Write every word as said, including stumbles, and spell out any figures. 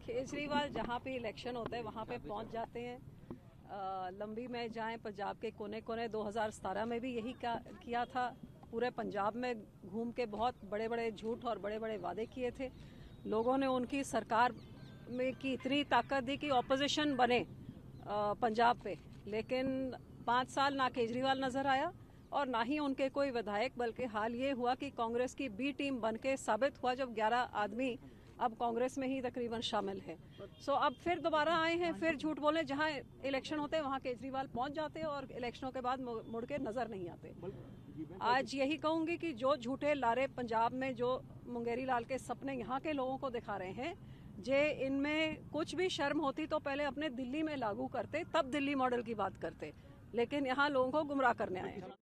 केजरीवाल जहाँ पे इलेक्शन होते हैं वहाँ पे पहुँच जाते हैं। आ, लंबी में जाएं पंजाब के कोने कोने दो हज़ार सत्रह में भी यही किया था। पूरे पंजाब में घूम के बहुत बड़े बड़े झूठ और बड़े बड़े वादे किए थे। लोगों ने उनकी सरकार में की इतनी ताकत दी कि ऑपोजिशन बने आ, पंजाब पे, लेकिन पाँच साल ना केजरीवाल नजर आया और ना ही उनके कोई विधायक, बल्कि हाल ये हुआ कि कांग्रेस की बी टीम बनके साबित हुआ जब ग्यारह आदमी अब कांग्रेस में ही तकरीबन शामिल है। सो अब फिर दोबारा आए हैं, फिर झूठ बोले। जहां इलेक्शन होते हैं वहां केजरीवाल पहुंच जाते हैं और इलेक्शनों के बाद मुड़ के नजर नहीं आते। आज यही कहूंगी कि जो झूठे लारे पंजाब में जो मुंगेरी लाल के सपने यहाँ के लोगों को दिखा रहे हैं, जे इनमें कुछ भी शर्म होती तो पहले अपने दिल्ली में लागू करते, तब दिल्ली मॉडल की बात करते, लेकिन यहाँ लोगों को गुमराह करने आए हैं।